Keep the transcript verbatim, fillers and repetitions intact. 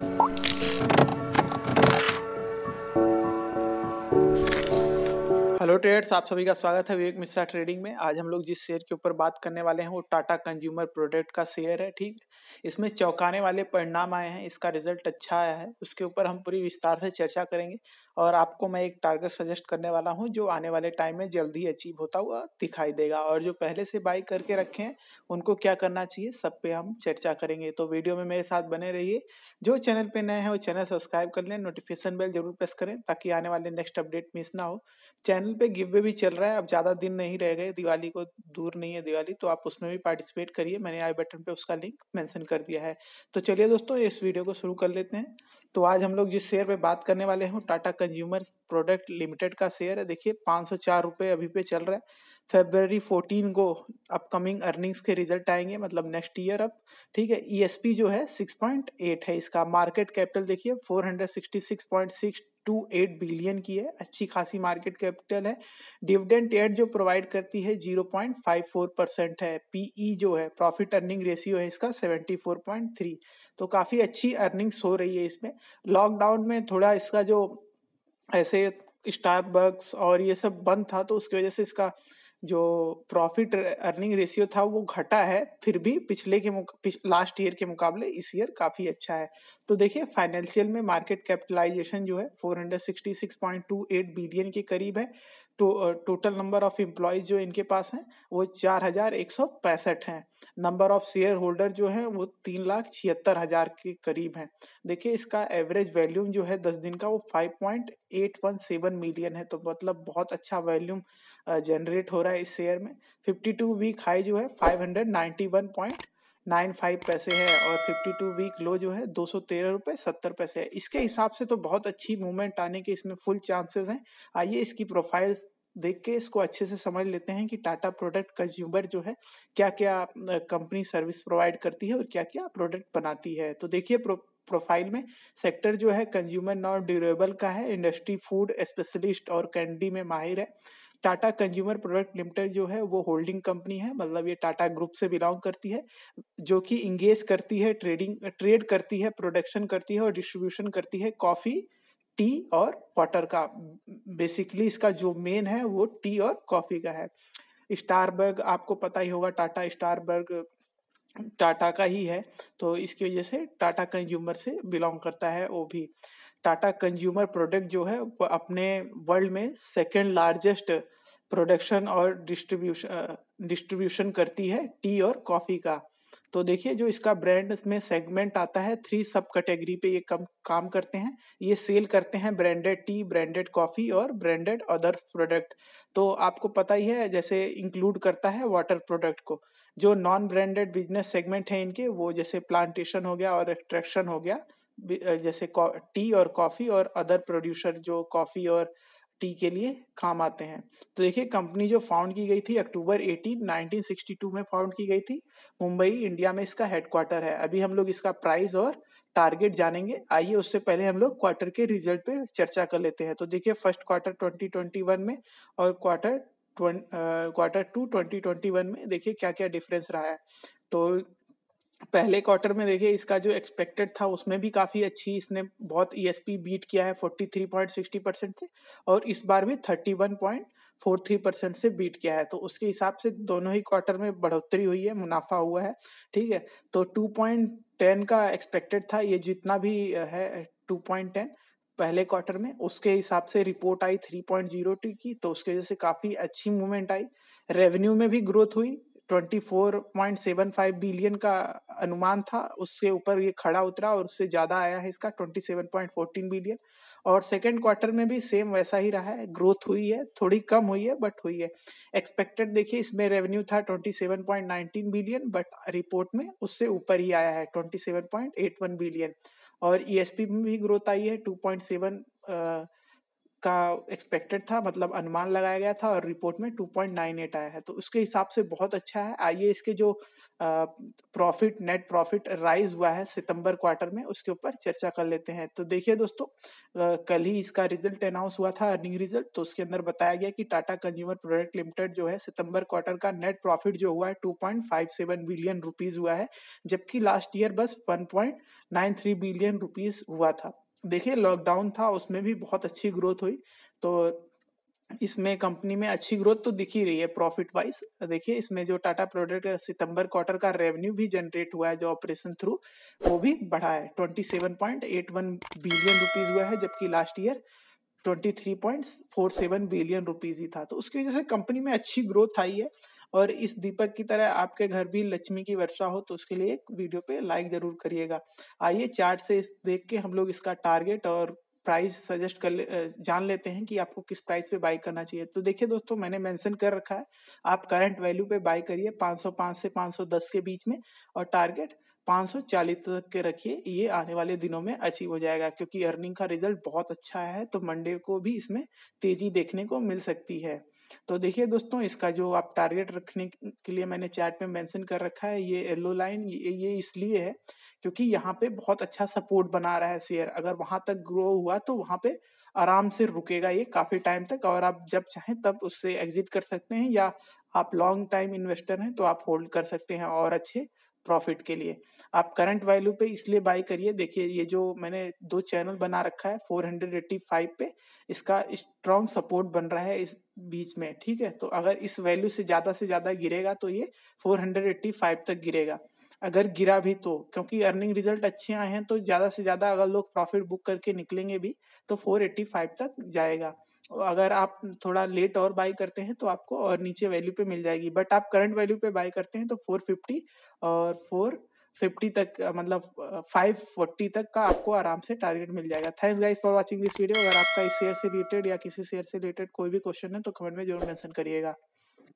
Hello traders, आप सभी का स्वागत है विवेक मिश्रा ट्रेडिंग में। आज हम लोग जिस शेयर के ऊपर बात करने वाले हैं वो टाटा कंज्यूमर प्रोडक्ट का शेयर है। ठीक, इसमें चौंकाने वाले परिणाम आए हैं, इसका रिजल्ट अच्छा आया है, उसके ऊपर हम पूरी विस्तार से चर्चा करेंगे। और आपको मैं एक टारगेट सजेस्ट करने वाला हूं जो आने वाले टाइम में जल्दी अचीव होता हुआ दिखाई देगा। और जो पहले से बाई करके रखे हैं उनको क्या करना चाहिए, सब पे हम चर्चा करेंगे। तो वीडियो में मेरे साथ बने रहिए। जो चैनल पे नए हैं वो चैनल सब्सक्राइब कर लें, नोटिफिकेशन बेल जरूर प्रेस करें ताकि आने वाले नेक्स्ट अपडेट मिस ना हो। चैनल पे गिव वे भी चल रहा है, अब ज़्यादा दिन नहीं रह गए, दिवाली को दूर नहीं है दिवाली, तो आप उसमें भी पार्टिसिपेट करिए। मैंने आई बटन पे उसका लिंक मेंशन कर दिया है। तो चलिए दोस्तों, इस वीडियो को शुरू कर लेते हैं। तो आज हम लोग जिस शेयर पे बात करने वाले हैं टाटा कंज्यूमर प्रोडक्ट लिमिटेड का शेयर है। देखिए पाँच सौ चार रुपये अभी पे चल रहा है। फेब्रवरी फोर्टीन को अपकमिंग अर्निंग्स के रिजल्ट आएंगे, मतलब नेक्स्ट ईयर अब। ठीक है, ईएसपी जो है सिक्स पॉइंट एट है इसका। मार्केट कैपिटल देखिए four hundred sixty six point six two eight billion की है, अच्छी खासी मार्केट कैपिटल है। डिविडेंड येल्ड जो प्रोवाइड करती है zero point five four percent है। पीई जो है प्रॉफिट अर्निंग रेशियो है इसका सेवेंटी फोर पॉइंट थ्री, तो काफी अच्छी अर्निंग्स हो रही है इसमें। लॉकडाउन में थोड़ा इसका जो ऐसे स्टारबक्स और ये सब बंद था तो उसकी वजह से इसका जो प्रॉफिट अर्निंग रेशियो था वो घटा है, फिर भी पिछले के पिछ, लास्ट ईयर के मुकाबले इस ईयर काफी अच्छा है। तो देखिए फाइनेंशियल में मार्केट कैपिटलाइजेशन जो है four hundred sixty six point two eight billion के करीब है। तो टोटल नंबर ऑफ एम्प्लॉयज जो इनके पास हैं वो चार हजार एक सौ पैंसठ है। नंबर ऑफ शेयर होल्डर जो है वो तीन लाख छिहत्तर हजार के करीब है। देखिए इसका एवरेज वैल्यूम जो है दस दिन का वो five point eight one seven million है, तो मतलब बहुत अच्छा वैल्यूम जनरेट हो रहा है इस शेयर में। फिफ्टी टू वीक हाई जो है five hundred ninety one point nine five पैसे है और फिफ्टी टू वीक लो जो है दो सौ तेरह रुपए सत्तर पैसे है। इसके हिसाब से तो बहुत अच्छी मूवमेंट आने के इसमें फुल चांसेस हैं। आइए इसकी प्रोफाइल देख के इसको अच्छे से समझ लेते हैं कि टाटा प्रोडक्ट कंज्यूमर जो है क्या क्या कंपनी सर्विस प्रोवाइड करती है और क्या क्या प्रोडक्ट बनाती है। तो देखिए प्रो, प्रोफाइल में सेक्टर जो है कंज्यूमर नॉन ड्यूरेबल का है, इंडस्ट्री फूड स्पेशलिस्ट और कैंडी में माहिर है। टाटा कंज्यूमर प्रोडक्ट लिमिटेड जो है वो होल्डिंग कंपनी है, मतलब ये टाटा ग्रुप से बिलोंग करती है, जो कि इंगेज करती है, ट्रेडिंग ट्रेड करती है, प्रोडक्शन करती है और डिस्ट्रीब्यूशन करती है कॉफी, टी और वाटर का। बेसिकली इसका जो मेन है वो टी और कॉफी का है। स्टारबर्ग आपको पता ही होगा, टाटा स्टारबर्ग टाटा का ही है, तो इसकी वजह से टाटा कंज्यूमर से बिलोंग करता है वो भी। टाटा कंज्यूमर प्रोडक्ट जो है वो अपने वर्ल्ड में सेकेंड लार्जेस्ट प्रोडक्शन और डिस्ट्रीब्यूशन डिस्ट्रीब्यूशन करती है टी और कॉफी का। तो देखिए जो इसका ब्रांड में सेगमेंट आता है, थ्री सब कैटेगरी पे ये कम काम करते हैं। ये सेल करते हैं ब्रांडेड टी, ब्रांडेड कॉफी और ब्रांडेड अदर्स प्रोडक्ट। तो आपको पता ही है, जैसे इंक्लूड करता है वाटर प्रोडक्ट को। जो नॉन ब्रांडेड बिजनेस सेगमेंट है इनके, वो जैसे प्लांटेशन हो गया और एक्सट्रैक्शन हो गया, जैसे टी और कॉफी और अदर प्रोड्यूसर जो कॉफी और टी के लिए काम आते हैं। तो देखिए कंपनी जो फाउंड की गई थी October eighteen nineteen sixty two में फाउंड की गई थी। मुंबई इंडिया में इसका हेडक्वार्टर है। अभी हम लोग इसका प्राइस और टारगेट जानेंगे। आइए उससे पहले हम लोग क्वार्टर के रिजल्ट पे चर्चा कर लेते हैं। तो देखिए first quarter twenty twenty one में और quarter quarter two twenty twenty one में देखिए क्या क्या डिफरेंस रहा है। तो पहले क्वार्टर में देखिए इसका जो एक्सपेक्टेड था उसमें भी काफी अच्छी इसने बहुत ईएसपी बीट किया है forty three point sixty percent से, और इस बार भी thirty one point four three percent से बीट किया है। तो उसके हिसाब से दोनों ही क्वार्टर में बढ़ोतरी हुई है, मुनाफा हुआ है। ठीक है, तो टू पॉइंट टेन का एक्सपेक्टेड था, ये जितना भी है टू पॉइंट टेन पहले क्वार्टर में, उसके हिसाब से रिपोर्ट आई थ्री पॉइंट ज़ीरो टू की, तो उसके वजह से काफी अच्छी मूवमेंट आई। रेवेन्यू में भी ग्रोथ हुई, twenty four point seven five billion का अनुमान था, उससे ऊपर ये खड़ा उतरा और उससे ज्यादा आया है इसका twenty seven point fourteen billion. और सेकेंड क्वार्टर में भी सेम वैसा ही रहा है, ग्रोथ हुई है, थोड़ी कम हुई है बट हुई है। एक्सपेक्टेड देखिए इसमें रेवेन्यू था twenty seven point nineteen billion, but report में उससे ऊपर ही आया है twenty seven point eight one billion. और ईएसपी में भी ग्रोथ आई है, टू पॉइंट सेवन का एक्सपेक्टेड था, मतलब अनुमान लगाया गया था, और रिपोर्ट में टू पॉइंट नाइन एट आया है, तो उसके हिसाब से बहुत अच्छा है। आइए इसके जो प्रॉफिट, नेट प्रॉफिट राइज हुआ है सितंबर क्वार्टर में, उसके ऊपर चर्चा कर लेते हैं। तो देखिए दोस्तों, कल ही इसका रिजल्ट अनाउंस हुआ था, अर्निंग रिजल्ट। तो उसके अंदर बताया गया कि टाटा कंज्यूमर प्रोडक्ट लिमिटेड जो है सितंबर क्वार्टर का नेट प्रॉफिट जो हुआ है two point five seven billion rupees हुआ है, जबकि लास्ट ईयर बस one point nine three billion rupees हुआ था। देखिए लॉकडाउन था, उसमें भी बहुत अच्छी ग्रोथ हुई, तो इसमें कंपनी में अच्छी ग्रोथ तो दिख ही रही है प्रॉफिट वाइज। देखिए इसमें जो टाटा प्रोडक्ट सितंबर क्वार्टर का रेवेन्यू भी जनरेट हुआ है जो ऑपरेशन थ्रू, वो भी बढ़ा है, twenty seven point eight one billion rupees हुआ है, जबकि last year twenty three point four seven billion rupees ही था। तो उसकी वजह से कंपनी में अच्छी ग्रोथ आई है। और इस दीपक की तरह आपके घर भी लक्ष्मी की वर्षा हो, तो उसके लिए एक वीडियो पे लाइक जरूर करिएगा। आइए चार्ट से इस देख के हम लोग इसका टारगेट और प्राइस सजेस्ट कर ले, जान लेते हैं कि आपको किस प्राइस पे बाई करना चाहिए। तो देखिए दोस्तों, मैंने मेंशन कर रखा है, आप करंट वैल्यू पे बाई करिए पाँच सौ पाँच से पाँच सौ दस के बीच में, और टारगेट पाँच सौ चालीस तक के रखिए। ये आने वाले दिनों में अचीव हो जाएगा, क्योंकि अर्निंग का रिजल्ट बहुत अच्छा है, तो मंडे को भी इसमें तेजी देखने को मिल सकती है। तो देखिए दोस्तों, इसका जो आप टारगेट रखने के लिए मैंने चार्ट में मेंशन कर रखा है, ये येलो लाइन, ये, ये इसलिए है क्योंकि यहाँ पे बहुत अच्छा सपोर्ट बना रहा है शेयर। अगर वहां तक ग्रो हुआ तो वहां पे आराम से रुकेगा ये काफी टाइम तक, और आप जब चाहें तब उससे एग्जिट कर सकते हैं, या आप लॉन्ग टाइम इन्वेस्टर हैं तो आप होल्ड कर सकते हैं और अच्छे प्रॉफिट के लिए। आप करंट वैल्यू पे इसलिए बाई करिए। देखिए ये जो मैंने दो चैनल बना रखा है फोर एटी फाइव पे, इसका स्ट्रॉन्ग सपोर्ट बन रहा है इस बीच में, ठीक है। तो अगर इस वैल्यू से ज्यादा से ज्यादा गिरेगा तो ये फोर एटी फाइव तक गिरेगा। अगर गिरा भी तो, क्योंकि अर्निंग रिजल्ट अच्छे आए हैं, तो ज्यादा से ज्यादा अगर लोग प्रॉफिट बुक करके निकलेंगे भी तो फोर एटी फाइव तक जाएगा। अगर आप थोड़ा लेट और बाई करते हैं तो आपको और नीचे वैल्यू पे मिल जाएगी, बट आप करंट वैल्यू पे बाई करते हैं तो फोर फिफ्टी और फोर फिफ्टी तक, मतलब फाइव फोर्टी तक का आपको आराम से टारगेट मिल जाएगा। Thanks guys for watching this video. अगर आपका इस शेयर से रिलेटेड या किसी शेयर से रिलेटेड कोई भी क्वेश्चन है तो कमेंट में जरूर मेंशन करिएगा।